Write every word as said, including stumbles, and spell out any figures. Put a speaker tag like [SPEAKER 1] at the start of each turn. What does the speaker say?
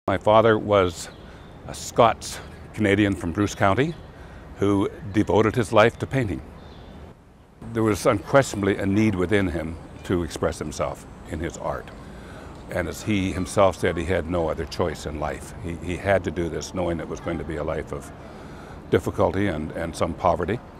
[SPEAKER 1] My father was a Scots Canadian from Bruce County who devoted his life to painting. There was unquestionably a need within him to express himself in his art. And as he himself said, he had no other choice in life. He, he had to do this knowing it was going to be a life of difficulty and, and some poverty.